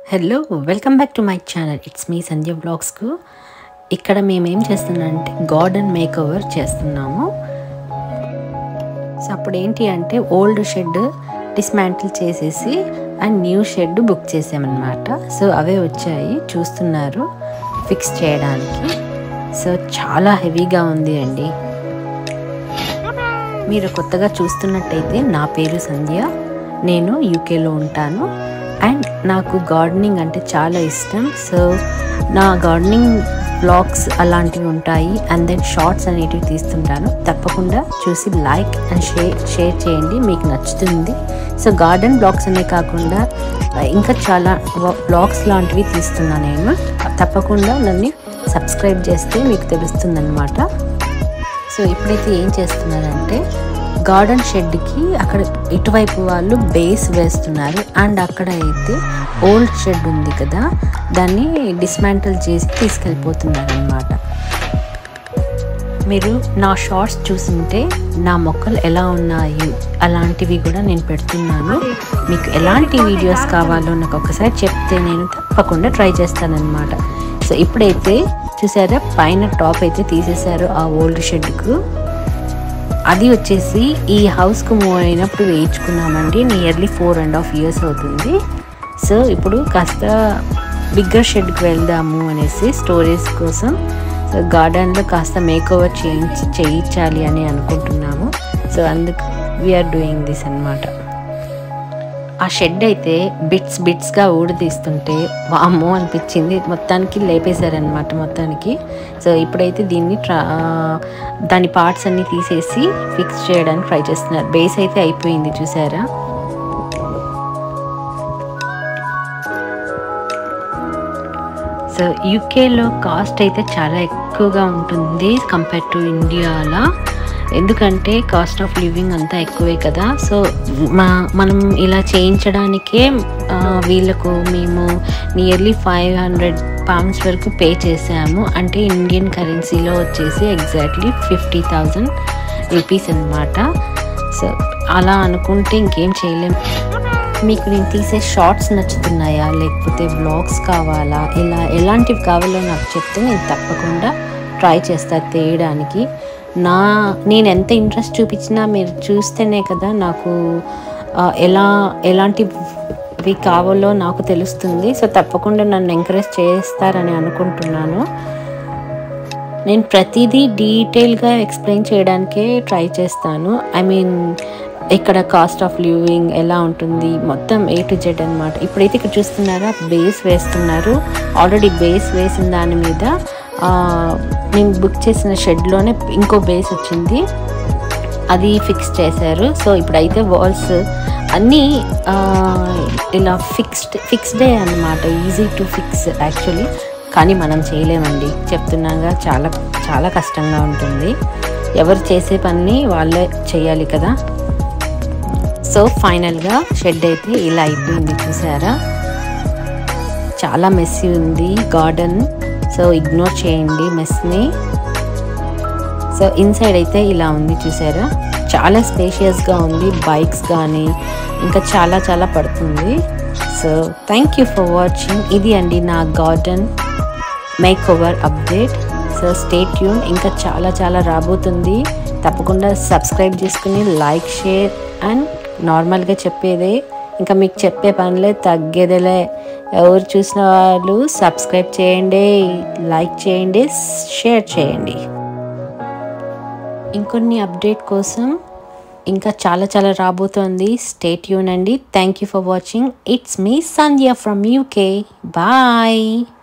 Hello welcome back to my channel. It's me Sandhya వ్లాగ్స్కు. ఇక్కడ మేమేం చేస్తున్నామంటే గార్డెన్ మేకోవర్ చేస్తున్నాము. సో అప్పుడు ఏంటి అంటే ఓల్డ్ షెడ్ డిస్మాంటిల్ చేసేసి అండ్ న్యూ షెడ్ బుక్ చేసామన్నమాట. సో అవే వచ్చాయి, చూస్తున్నారు ఫిక్స్ చేయడానికి. సో చాలా హెవీగా ఉంది అండి. మీరు కొత్తగా చూస్తున్నట్టయితే నా పేరు సంధ్య, నేను యూకేలో ఉంటాను అండ్ నాకు గార్డెనింగ్ అంటే చాలా ఇష్టం. సో నా గార్డెనింగ్ బ్లాగ్స్ అలాంటివి ఉంటాయి అండ్ దెన్ షార్ట్స్ అనేటివి తీస్తుంటాను. తప్పకుండా చూసి లైక్ అండ్ షేర్ చేయండి, మీకు నచ్చుతుంది. సో గార్డెన్ బ్లాగ్స్ అనే కాకుండా ఇంకా చాలా బ్లాగ్స్ లాంటివి తీస్తున్నాను నేను. తప్పకుండా నన్ను సబ్స్క్రైబ్ చేస్తే మీకు తెలుస్తుంది అన్నమాట. సో ఇప్పుడైతే ఏం చేస్తున్నారంటే గార్డెన్ షెడ్కి అక్కడ ఇటువైపు వాళ్ళు బేస్ వేస్తున్నారు అండ్ అక్కడ అయితే ఓల్డ్ షెడ్ ఉంది కదా, దాన్ని డిస్మాంటిల్ చేసి తీసుకెళ్ళిపోతున్నారు అన్నమాట. మీరు నా షార్ట్స్ చూస్తుంటే నా మొక్కలు ఎలా ఉన్నాయి అలాంటివి కూడా నేను పెడుతున్నాను. మీకు ఎలాంటి వీడియోస్ కావాలో నాకు ఒకసారి చెప్తే నేను తప్పకుండా ట్రై చేస్తానన్నమాట. సో ఇప్పుడైతే చూసారా, పైన టాప్ అయితే తీసేశారు ఆ ఓల్డ్ షెడ్కు. అది వచ్చేసి ఈ హౌస్కు మూవ్ అయినప్పుడు వేయించుకున్నామండి. నియర్లీ 4.5 years అవుతుంది. సో ఇప్పుడు కాస్త బిగ్గర్ షెడ్కి వెళ్దాము అనేసి స్టోరేజ్ కోసం. సో గార్డెన్లో కాస్త మేకోవర్ చేయించాలి అని అనుకుంటున్నాము. సో అందుకు వీఆర్ డూయింగ్ దిస్ అన్నమాట. ఆ షెడ్ అయితే బిట్స్గా ఊడదీస్తుంటే వామ్మో అనిపించింది. మొత్తానికి లేపేశారనమాట మొత్తానికి. సో ఇప్పుడైతే దీన్ని దాని పార్ట్స్ అన్నీ తీసేసి ఫిక్స్ చేయడానికి ట్రై చేస్తున్నారు. బేస్ అయితే అయిపోయింది చూసారా. సో యూకేలో కాస్ట్ అయితే చాలా ఎక్కువగా ఉంటుంది కంపేర్ టు ఇండియాలో. ఎందుకంటే కాస్ట్ ఆఫ్ లివింగ్ అంతా ఎక్కువే కదా. సో మనం ఇలా చేయించడానికే వీళ్ళకు మేము నియర్లీ £500 వరకు పే చేసాము. అంటే ఇండియన్ కరెన్సీలో వచ్చేసి ఎగ్జాక్ట్లీ 50,000 రూపీస్ అన్నమాట. సో అలా అనుకుంటే ఇంకేం చేయలేము. మీకు నేను తీసే షార్ట్స్ నచ్చుతున్నాయా లేకపోతే వ్లాగ్స్ కావాలా, ఎలాంటివి కావాలో నాకు చెప్తే నేను తప్పకుండా ట్రై చేస్తా తీయడానికి. నేను ఎంత ఇంట్రెస్ట్ చూపించినా మీరు చూస్తేనే కదా నాకు ఎలాంటివి కావాలో నాకు తెలుస్తుంది. సో తప్పకుండా నన్ను ఎంకరేజ్ చేస్తారని అనుకుంటున్నాను. నేను ప్రతిదీ డీటెయిల్గా ఎక్స్ప్లెయిన్ చేయడానికే ట్రై చేస్తాను. ఐ మీన్ ఇక్కడ కాస్ట్ ఆఫ్ లివింగ్ ఎలా ఉంటుంది మొత్తం A to Z అనమాట. ఇప్పుడైతే ఇక్కడ చూస్తున్నారా, బేస్ వేస్తున్నారు. ఆల్రెడీ బేస్ వేసిన దాని మీద నేను బుక్ చేసిన షెడ్లోనే ఇంకో బేస్ వచ్చింది, అది ఫిక్స్ చేశారు. సో ఇప్పుడైతే వాల్స్ అన్నీ ఇలా ఫిక్స్డే అన్నమాట. ఈజీ టు ఫిక్స్ యాక్చువల్లీ, కానీ మనం చేయలేమండి. చెప్తున్నాగా చాలా చాలా కష్టంగా ఉంటుంది. ఎవరు చేసే పని వాళ్ళే చేయాలి కదా. సో ఫైనల్గా షెడ్ అయితే ఇలా అయిపోయింది చూసారా. చాలా మెస్సీ ఉంది గార్డెన్, సో ఇగ్నోర్ చేయండి మెస్ని. సో ఇన్సైడ్ అయితే ఇలా ఉంది చూసారా, చాలా స్పేషియస్గా ఉంది. బైక్స్ కానీ ఇంకా చాలా చాలా పడుతుంది. So thank you for watching. ఇది అండి నా garden makeover update. So stay tune, ఇంకా చాలా చాలా రాబోతుంది. తప్పకుండా సబ్స్క్రైబ్ చేసుకుని లైక్, షేర్ అండ్ నార్మల్గా చెప్పేదే, ఇంకా మీకు చెప్పే పనిలే, తగ్గేదేలే. ఎవరు చూసిన వాళ్ళు సబ్స్క్రైబ్ చేయండి, లైక్ చేయండి, షేర్ చేయండి. ఇంకొన్ని అప్డేట్ కోసం ఇంకా చాలా చాలా రాబోతోంది. స్టే ట్యూన్ అండి. Thank you for watching. It's me Sandhya from UK. Bye.